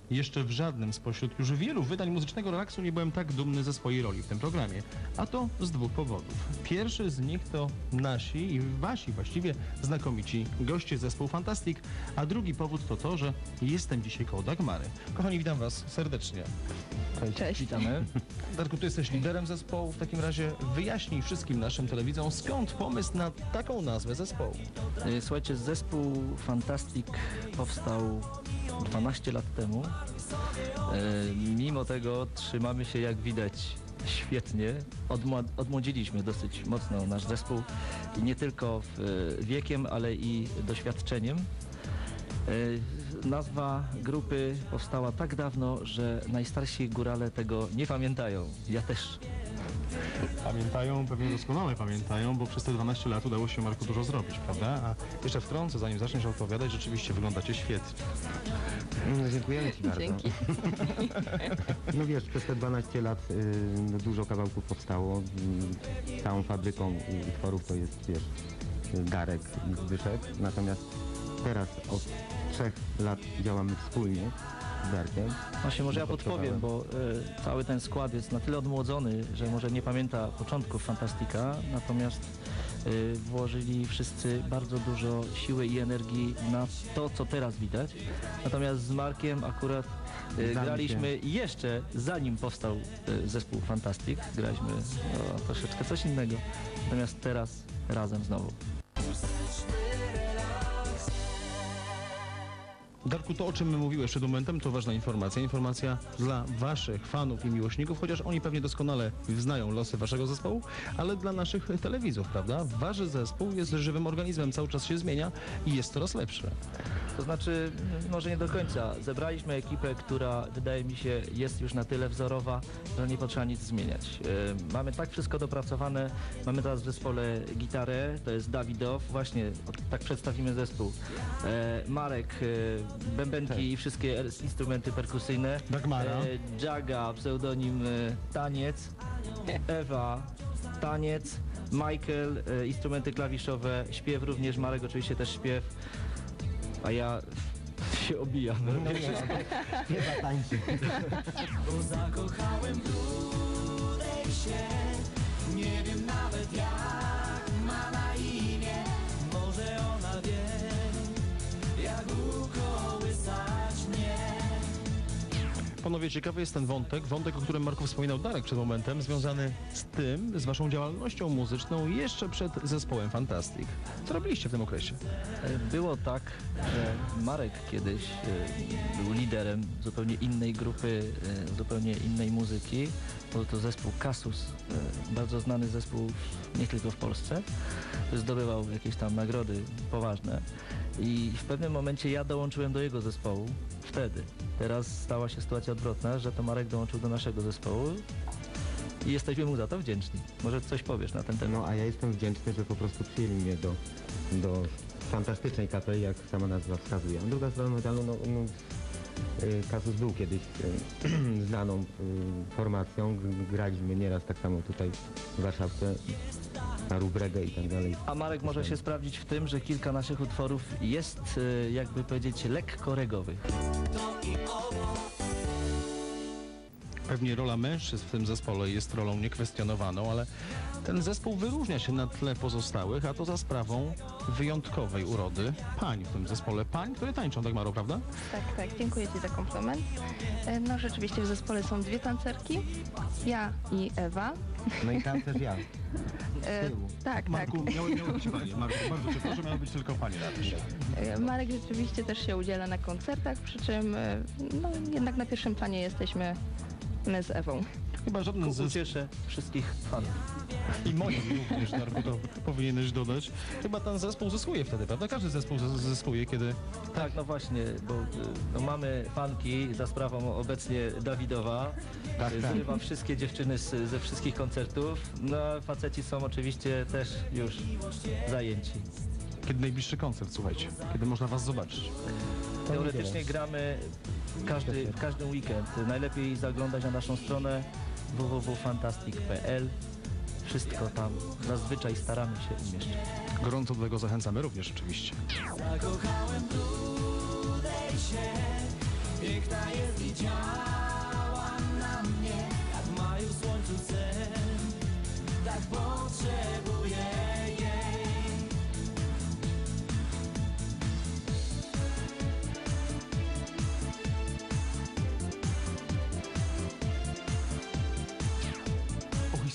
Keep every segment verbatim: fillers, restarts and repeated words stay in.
jeszcze w żadnym spośród już wielu wydań muzycznego relaksu nie byłem tak dumny ze swojej roli w tym programie. A to z dwóch powodów. Pierwszy z nich to nasi i wasi właściwie znakomici goście zespół Fantastic, a drugi powód to to, że jestem dzisiaj koło Dagmary. Kochani, witam was serdecznie. Cześć. Witamy. Darku, ty jesteś liderem zespołu. W takim razie wyjaśnij wszystkim naszym telewidzom, skąd pomysł na taką nazwę zespołu. Słuchajcie, zespół Fantastic powstał dwanaście lat temu. E, mimo tego trzymamy się, jak widać, świetnie. Odmła odmłodziliśmy dosyć mocno nasz zespół i nie tylko w, wiekiem, ale i doświadczeniem. E, nazwa grupy powstała tak dawno, że najstarsi górale tego nie pamiętają. Ja też. Pamiętają, pewnie doskonale pamiętają, bo przez te dwanaście lat udało się, Marku, dużo zrobić, prawda? A jeszcze wtrącę, zanim zaczniesz opowiadać, rzeczywiście wyglądacie świetnie. No, dziękujemy ci bardzo. Dzięki. No wiesz, przez te dwanaście lat y, no, dużo kawałków powstało. Y, całą fabryką y, utworów to jest, wiesz, y, Darek i Zbyszek. Natomiast teraz od trzech lat działamy wspólnie z Darkiem. Właśnie może ja Dopotrzebowałem. podpowiem, bo y, cały ten skład jest na tyle odmłodzony, że może nie pamięta początków Fantastika, natomiast y, włożyli wszyscy bardzo dużo siły i energii na to, co teraz widać. Natomiast z Markiem akurat y, Zanim graliśmy jeszcze zanim powstał y, zespół Fantastic, graliśmy no, troszeczkę coś innego, natomiast teraz razem znowu. Darku, to o czym mówiłeś przed momentem, to ważna informacja. Informacja dla waszych fanów i miłośników, chociaż oni pewnie doskonale znają losy waszego zespołu, ale dla naszych telewidzów, prawda? Wasz zespół jest żywym organizmem, cały czas się zmienia i jest coraz lepszy. To znaczy, może nie do końca. Zebraliśmy ekipę, która wydaje mi się jest już na tyle wzorowa, że nie potrzeba nic zmieniać. E, mamy tak wszystko dopracowane. Mamy teraz w zespole gitarę, to jest Dawidow, właśnie tak przedstawimy zespół. E, Marek, e, bębenki Tak. i wszystkie instrumenty perkusyjne. Dagmara. E, Jaga, pseudonim e, Taniec. Ewa, Taniec. Michael, e, instrumenty klawiszowe, śpiew również, Marek oczywiście też śpiew. A ja się obijam. No nie, nie zatańczy. Bo zakochałem brudej się. Nie wiem nawet jak ma na imię. Może ona wie, jak ukołysać mnie. Panowie, ciekawy jest ten wątek, wątek, o którym Marku wspominał Darek przed momentem, związany z tym, z waszą działalnością muzyczną jeszcze przed zespołem Fantastic. Co robiliście w tym okresie? Było tak, że Marek kiedyś e, był liderem zupełnie innej grupy, e, zupełnie innej muzyki. Był to zespół Kasus, e, bardzo znany zespół nie tylko w Polsce. Zdobywał jakieś tam nagrody poważne. I w pewnym momencie ja dołączyłem do jego zespołu. Wtedy. Teraz stała się sytuacja odwrotna, że to Marek dołączył do naszego zespołu i jesteśmy mu za to wdzięczni. Może coś powiesz na ten temat? No a ja jestem wdzięczny, że po prostu przyjęli mnie do, do fantastycznej kapeli, jak sama nazwa wskazuje. A druga strona medalu, no, no y, Kasus był kiedyś y, znaną y, formacją. G- Graliśmy nieraz tak samo tutaj w Warszawce, na Rubrege i tak dalej. A Marek może się sprawdzić w tym, że kilka naszych utworów jest, e, jakby powiedzieć, lekko regowych. Pewnie rola mężczyzn w tym zespole jest rolą niekwestionowaną, ale ten zespół wyróżnia się na tle pozostałych, a to za sprawą wyjątkowej urody pań w tym zespole. Pań, które tańczą, Dagmaro, prawda? Tak, tak, dziękuję ci za komplement. E, No rzeczywiście w zespole są dwie tancerki, ja i Ewa. No i tam też ja. E, tak, tak. Marku, miały, miały być panie. Marku, bardzo przepraszam, miały być tylko panie na tym. E, Marek rzeczywiście też się udziela na koncertach, przy czym e, no, jednak na pierwszym planie jesteśmy my z Ewą. Chyba żaden z Ucieszę wszystkich fanów. i moich również, Darku, to powinieneś dodać. Chyba ten zespół zyskuje wtedy, prawda? Każdy zespół zys- zyskuje, kiedy... Tak, no właśnie, bo y, no, mamy fanki za sprawą obecnie Dawidowa. Tak, Y, tak. Zrywa wszystkie dziewczyny z, ze wszystkich koncertów. No a faceci są oczywiście też już zajęci. Kiedy najbliższy koncert, słuchajcie? Kiedy można was zobaczyć? Teoretycznie gramy każdy, w każdy weekend. Najlepiej zaglądać na naszą stronę w w w kropka fantastic kropka p l. Wszystko tam zazwyczaj staramy się umieszczać. Gorąco do tego zachęcamy również oczywiście. Zakochałem brudej się. Piękna jest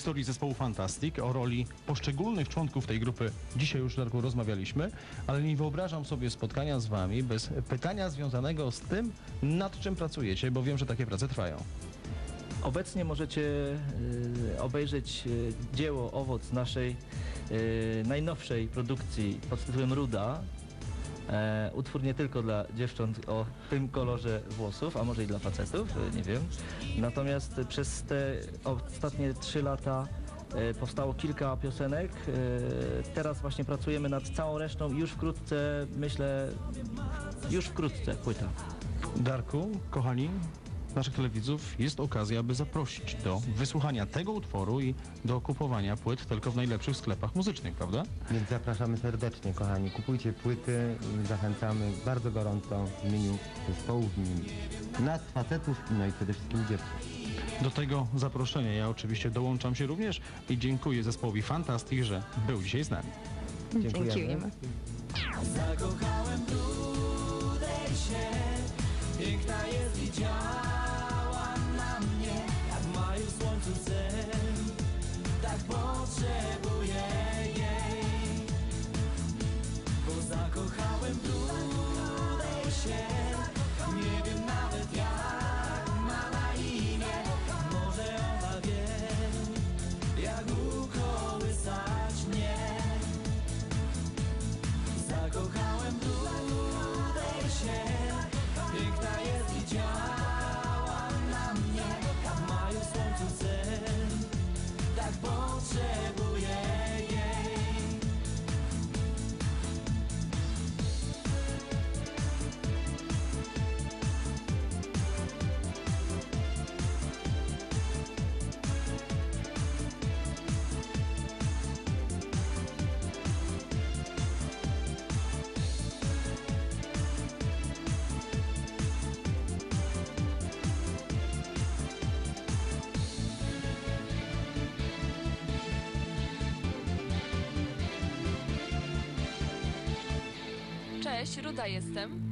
historii zespołu Fantastic, o roli poszczególnych członków tej grupy dzisiaj już, Darku, rozmawialiśmy, ale nie wyobrażam sobie spotkania z wami bez pytania związanego z tym, nad czym pracujecie, bo wiem, że takie prace trwają. Obecnie możecie y, obejrzeć y, dzieło, owoc naszej y, najnowszej produkcji pod tytułem Ruda. E, utwór nie tylko dla dziewcząt o tym kolorze włosów, a może i dla facetów, y, nie wiem. Natomiast przez te ostatnie trzy lata y, powstało kilka piosenek. Y, teraz właśnie pracujemy nad całą resztą i już wkrótce, myślę, już wkrótce płyta. Darku, kochani, naszych telewidzów, jest okazja, aby zaprosić do wysłuchania tego utworu i do kupowania płyt tylko w najlepszych sklepach muzycznych, prawda? Więc zapraszamy serdecznie, kochani. Kupujcie płyty i zachęcamy bardzo gorąco w imieniu zespołu, w imieniu nas, facetów, no i przede wszystkim dziewczyn. Do tego zaproszenia ja oczywiście dołączam się również i dziękuję zespołowi Fantastic, że był dzisiaj z nami. Dziękujemy. Dziękujemy. Zakochałem w rudej się, piękna jest i działa na mnie, jak w maju w słońcu sen, tak potrzebuję jej. Bo zakochałem w rudej się, nie wiem nawet jak ma na imię, może ona wie, jak ukołysać mnie. Zakochałem w rudej się, piękna jest i działa na mnie, jak w maju w słońcu sen, tak potrzebuję jej. Cześć, Ruda jestem.